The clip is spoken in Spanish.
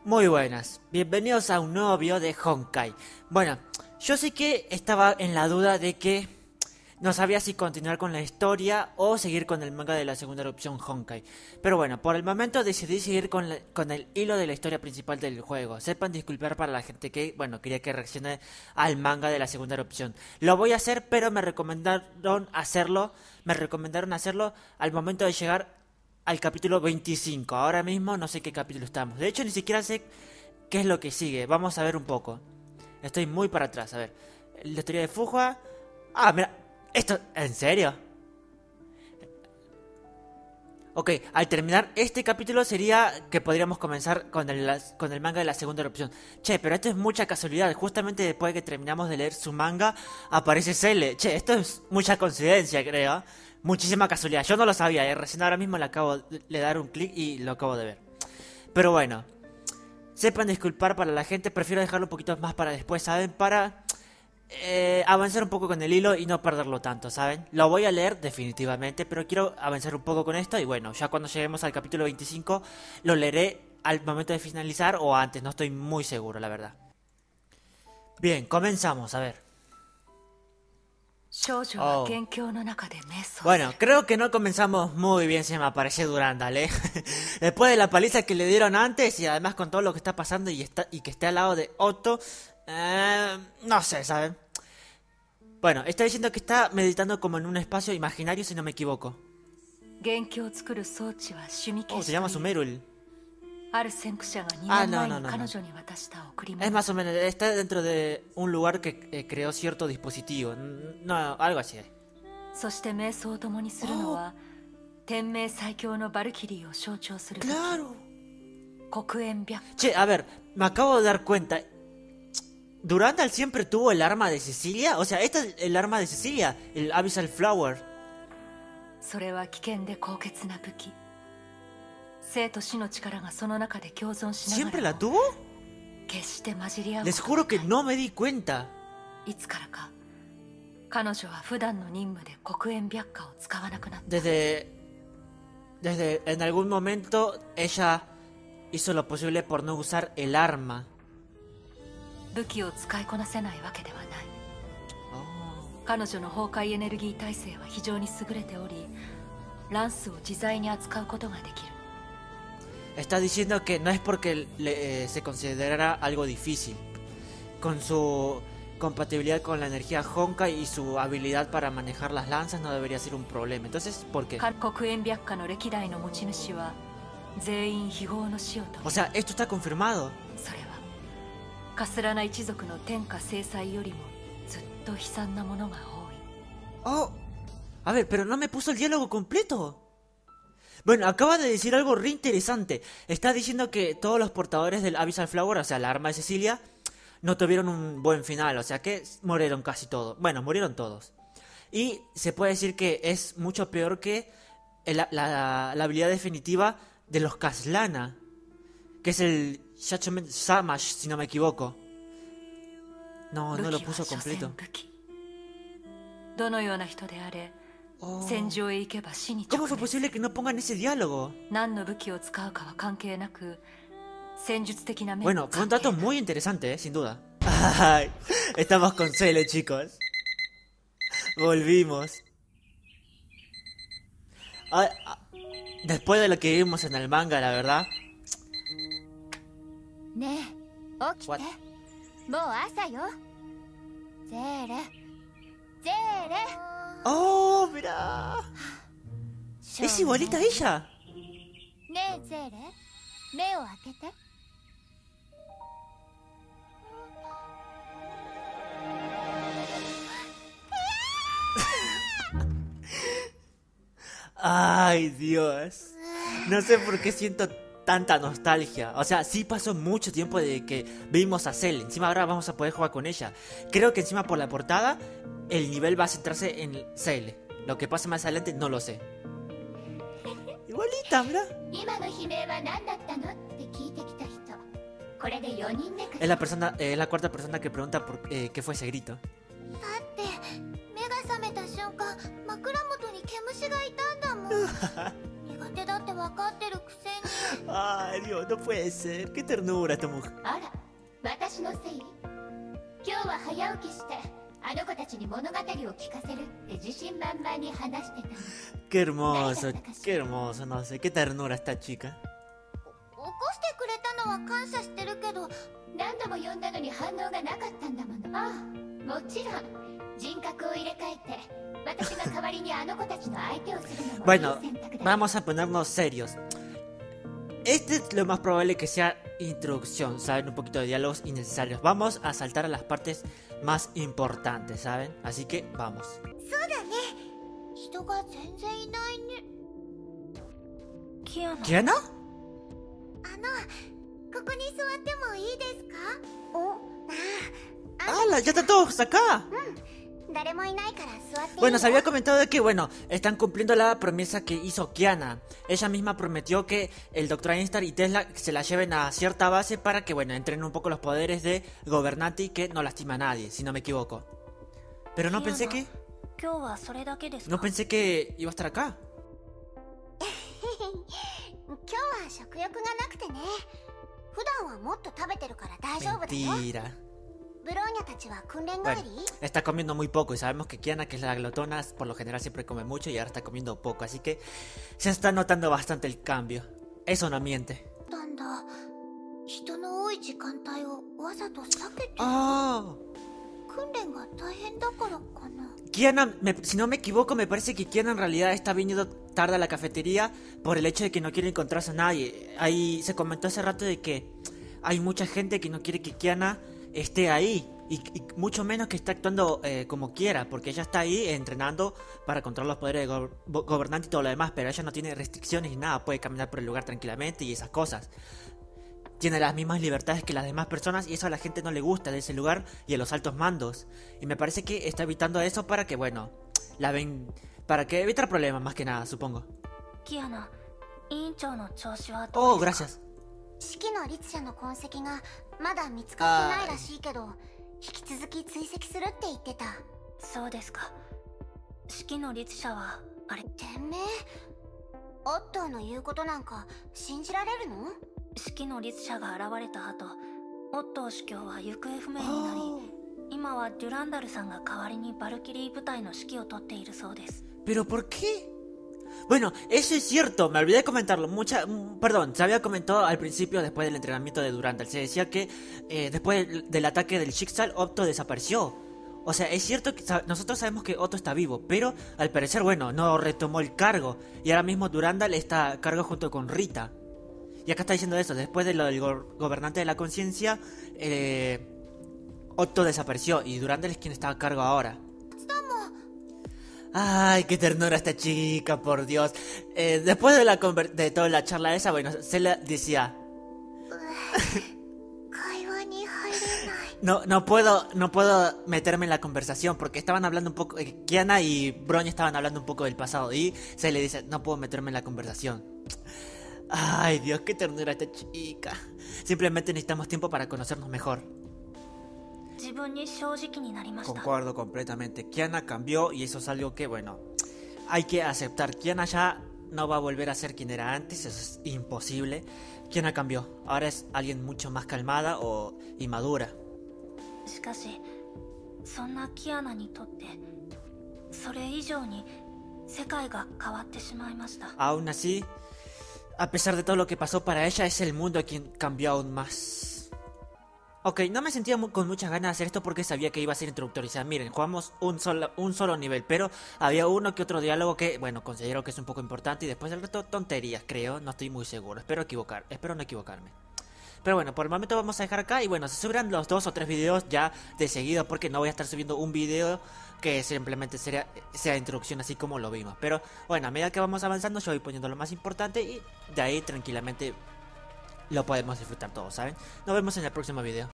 Muy buenas, bienvenidos a un nuevo video de Honkai. Bueno, yo sé que estaba en la duda de que no sabía si continuar con la historia o seguir con el manga de la segunda erupción Honkai. Pero bueno, por el momento decidí seguir con el hilo de la historia principal del juego. Sepan disculpar para la gente que, bueno, quería que reaccione al manga de la segunda erupción. Lo voy a hacer, pero me recomendaron hacerlo al momento de llegar al capítulo 25. Ahora mismo no sé qué capítulo estamos. De hecho, ni siquiera sé qué es lo que sigue. Vamos a ver un poco. Estoy muy para atrás. A ver. La historia de Fuhua. Ah, mira. Esto... ¿En serio? Ok, al terminar este capítulo sería que podríamos comenzar con el manga de la segunda erupción. Che, pero esto es mucha casualidad. Justamente después de que terminamos de leer su manga, aparece Cele. Che, esto es mucha coincidencia, creo. Muchísima casualidad. Yo no lo sabía, recién ahora mismo le acabo de dar un clic y lo acabo de ver. Pero bueno, sepan disculpar para la gente. Prefiero dejarlo un poquito más para después, ¿saben? Para avanzar un poco con el hilo y no perderlo tanto, ¿saben? Lo voy a leer definitivamente, pero quiero avanzar un poco con esto. Y bueno, ya cuando lleguemos al capítulo 25 lo leeré al momento de finalizar o antes, no estoy muy seguro, la verdad. Bien, comenzamos, a ver. Oh. Bueno, creo que no comenzamos muy bien si me aparece Durandal, ¿eh? Después de la paliza que le dieron antes y además con todo lo que está pasando y que esté al lado de Otto, no sé, ¿saben? Bueno, está diciendo que está meditando como en un espacio imaginario, si no me equivoco. Oh, se llama Sumerul. Ah, no. Es más o menos, está dentro de un lugar que creó cierto dispositivo. No, algo así. Claro. Che, a ver, me acabo de dar cuenta. ¿Durandal siempre tuvo el arma de Cecilia? O sea, esta es el arma de Cecilia, el Abyssal Flower. ¿Siempre la tuvo? Les juro que no me di cuenta. Desde en algún momento ella hizo lo posible por no usar el arma. Está diciendo que no es porque se considerara algo difícil. Con su compatibilidad con la energía Honkai y su habilidad para manejar las lanzas no debería ser un problema. Entonces, ¿por qué? O sea, esto está confirmado. Oh, a ver, pero no me puso el diálogo completo. Bueno, acaba de decir algo re interesante. Está diciendo que todos los portadores del Abyssal Flower, o sea, la arma de Cecilia, no tuvieron un buen final. O sea, que murieron casi todos. Bueno, murieron todos. Y se puede decir que es mucho peor que la habilidad definitiva de los Caslana, que es el Shachomen Samash, si no me equivoco. No lo puso completo. Oh. ¿Cómo fue posible que no pongan ese diálogo? Bueno, fue un dato muy interesante, sin duda. Ay, estamos con Cele, chicos. Volvimos. Después de lo que vimos en el manga, la verdad. What? Oh, mira. Es igualita a ella. Ay, Dios. No sé por qué siento tanta nostalgia. O sea, sí pasó mucho tiempo de que vimos a Cele. Encima ahora vamos a poder jugar con ella. Creo que encima por la portada el nivel va a centrarse en Cele. Lo que pasa más adelante no lo sé. Igualita, mira. Es la cuarta persona que pregunta por qué fue ese grito. 分かってるくせに。 Ay, Dios, no puede ser. Qué ternura esta mujer. あら、私のせい？今日は早起きしてあの子たちに物語を聞かせるって自信満々に話してたの。 Qué hermoso, qué hermoso, no sé, qué ternura esta chica. 起こしてくれたのは感謝してるけど、何度も呼んだのに反応がなかったんだもの。ああ、もちろん人格を入れ替えて私が代わりにあの子たちの相手をするのもいい Bueno, 選択だ。 vamos a ponernos serios. Este es lo más probable que sea introducción, ¿saben? Un poquito de diálogos innecesarios. Vamos a saltar a las partes más importantes, ¿saben? Así que vamos. そうだね。人が全然いないね。 キアナ、 ¿Kiana? ここに座ってもいいですか？お、 ¡Hala! ¡Ya están todos acá! 誰もいないから座っていい？ Bueno, se había comentado de que, bueno, están cumpliendo la promesa que hizo Kiana. Ella misma prometió que el Dr. Einstein y Tesla se la lleven a cierta base para que, bueno, entrenen un poco los poderes de gobernante y que no lastima a nadie, si no me equivoco. Pero no pensé que... 今日はそれだけですか？ No pensé que iba a estar acá. 今日は食欲がなくてね。普段はもっと食べてるから大丈夫だよ。 Mentira. ブローニャたちは訓練帰 Bueno, り？ está comiendo muy poco y sabemos que Kiana, que es la glotona, por lo general siempre come mucho y ahora está comiendo poco. Así que se está notando bastante el cambio. Eso no miente. なんだ。人の多い時間帯をわざと避けて、 ¡Oh! 訓練が大変だからかな。 Kiana, si no me equivoco, me parece que Kiana en realidad está viniendo tarde a la cafetería por el hecho de que no quiere encontrarse a nadie. Ahí se comentó hace rato de que hay mucha gente que no quiere que Kiana esté ahí. Y mucho menos que esté actuando como quiera, porque ella está ahí entrenando para controlar los poderes de gobernante y todo lo demás, pero ella no tiene restricciones ni nada, puede caminar por el lugar tranquilamente y esas cosas. Tiene las mismas libertades que las demás personas y eso a la gente no le gusta de ese lugar y a los altos mandos. Y me parece que está evitando eso para que, bueno, la ven... para que evitar problemas más que nada, supongo. キアナ、委員長の調子はど Oh, うですか？ gracias. 式の律者の痕跡がまだ見つかってないらしいけど、引き続き追跡するって言ってた。 そうですか。式の律者はあれ、 てめえ、オットーの言うことなんか信じられるの？ 式の律者が現れた後、オットー主教は行方不明になり、今はデュランダルさんが代わりにバルキリー部隊の指揮を執っているそうです。 ¿Pero por qué? Bueno, eso es cierto, me olvidé de comentarlo. Perdón, se había comentado al principio, después del entrenamiento de Durandal. Se decía que después del ataque del Schicksal, Otto desapareció. O sea, es cierto que nosotros sabemos que Otto está vivo, pero al parecer, bueno, no retomó el cargo. Y ahora mismo Durandal está a cargo junto con Rita. Y acá está diciendo eso, después de lo del gobernante de la conciencia, Otto desapareció y Durandal es quien está a cargo ahora. Ay, qué ternura esta chica, por Dios. Después de toda la charla esa, bueno, Cela decía... 会話に入れない。 No puedo meterme en la conversación porque estaban hablando un poco, Kiana y Bronya estaban hablando un poco del pasado y se le dice, no puedo meterme en la conversación. Ay, Dios, qué ternura esta chica. Simplemente necesitamos tiempo para conocernos mejor. 自分に正直になりました。 Concuerdo completamente. Kiana cambió y eso es algo que, bueno, hay que aceptar. Kiana ya no va a volver a ser quien era antes, eso es imposible. Kiana cambió. Ahora es alguien mucho más calmada y madura. しかし、そんなキアナにとって、それ以上に世界が変わってしまいました。 Aún así, a pesar de todo lo que pasó para ella, es el mundo quien cambió aún más. Ok, no me sentía con muchas ganas de hacer esto porque sabía que iba a ser introductorio. O sea, miren, jugamos un solo nivel, pero había uno que otro diálogo que, bueno, considero que es un poco importante y después del resto tonterías, creo, no estoy muy seguro. Espero no equivocarme. Pero bueno, por el momento vamos a dejar acá y bueno, se subirán los 2 o 3 videos ya de seguido porque no voy a estar subiendo un video que simplemente sea introducción así como lo vimos. Pero bueno, a medida que vamos avanzando yo voy poniendo lo más importante y de ahí tranquilamente lo podemos disfrutar todos, ¿saben? Nos vemos en el próximo video.